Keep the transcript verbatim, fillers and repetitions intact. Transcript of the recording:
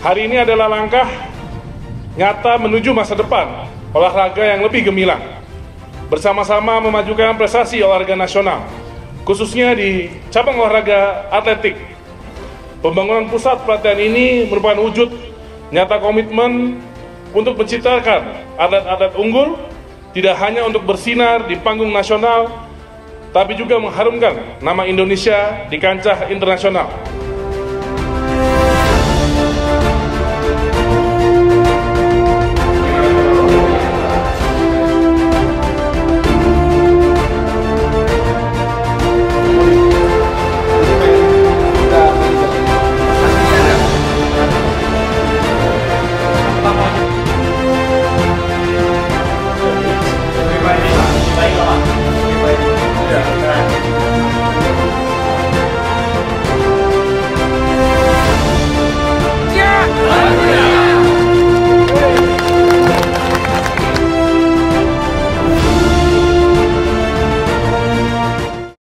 Hari ini adalah langkah nyata menuju masa depan olahraga yang lebih gemilang. Bersama-sama memajukan prestasi olahraga nasional, khususnya di cabang olahraga atletik. Pembangunan pusat pelatihan ini merupakan wujud nyata komitmen untuk menciptakan atlet-atlet unggul, tidak hanya untuk bersinar di panggung nasional, tapi juga mengharumkan nama Indonesia di kancah internasional.